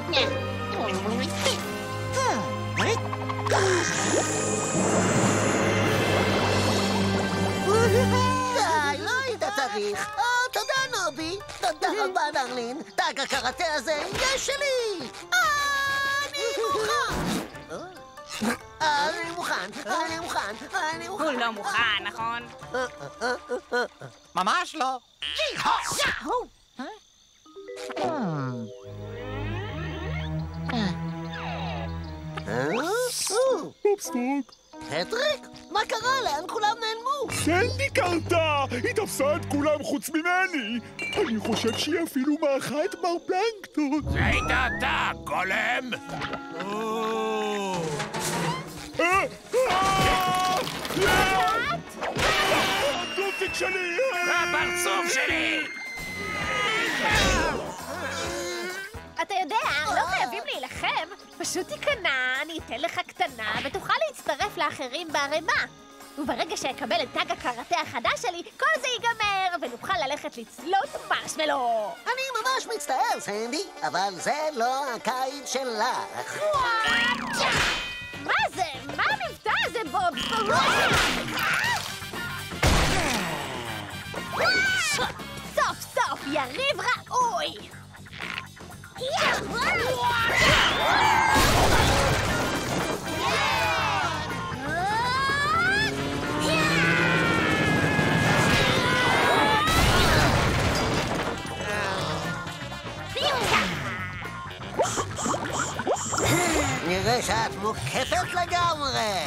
לא היית צריך. תודה נובי. תודה רבה דרלין. טאג הקראטה הזה יש שלי. אני מוכן. הוא לא מוכן, נכון? ממש לא. בובספוג. פטריק? מה קרה? לאן כולם נעלמו? סנדי קרתה! היא תפסה את כולם חוץ ממני! אני חושב שהיא אפילו מערכה את מר פלנקטון! זה היית אתה, גולם! הפלוסטיק שלי! הפרצוף שלי! אתה יודע, לא חייבים להילחם. פשוט תיכנע, אני אתן לך קטנה, ותוכל להצטרף לאחרים בערימה. וברגע שאקבל את טאג הקראטה החדש שלי, כל זה ייגמר, ונוכל ללכת לצלות מרשמלו. אני ממש מצטער, סנדי, אבל זה לא הקיץ שלך. מה זה? מה המבטא הזה, בוב? סוף סוף, יריב ראוי! נראה שאת מוקפת לגמרי.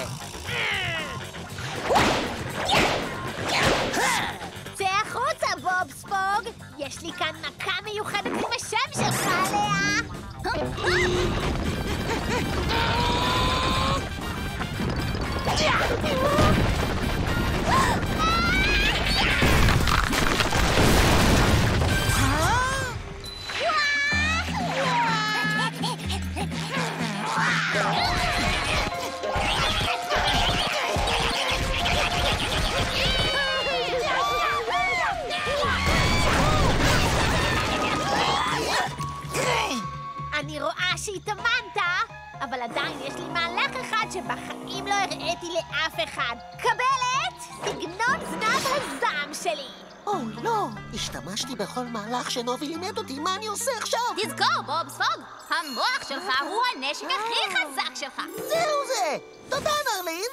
צא החוצה, בובספוג! יש לי כאן מכה מיוחדת עם השם שלך עליה! אני רואה שהתאמנת, אבל עדיין יש לי מהלך אחד שבחיים לא הראיתי לאף אחד. קבלת סגנון זנב הזעם שלי. לא, השתמשתי בכל מהלך שנובי לימד אותי, מה אני עושה עכשיו? תזכור, בובספוג, המוח שלך הוא הנשק הכי חזק שלך. זהו זה! תודה, דרלין!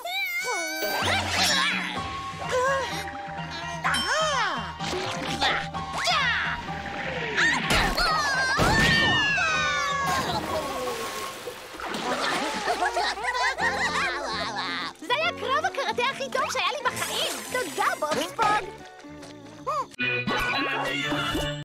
זה היה קרב הקראטה הכי טוב שהיה לי בחיים. תודה, בובספוג.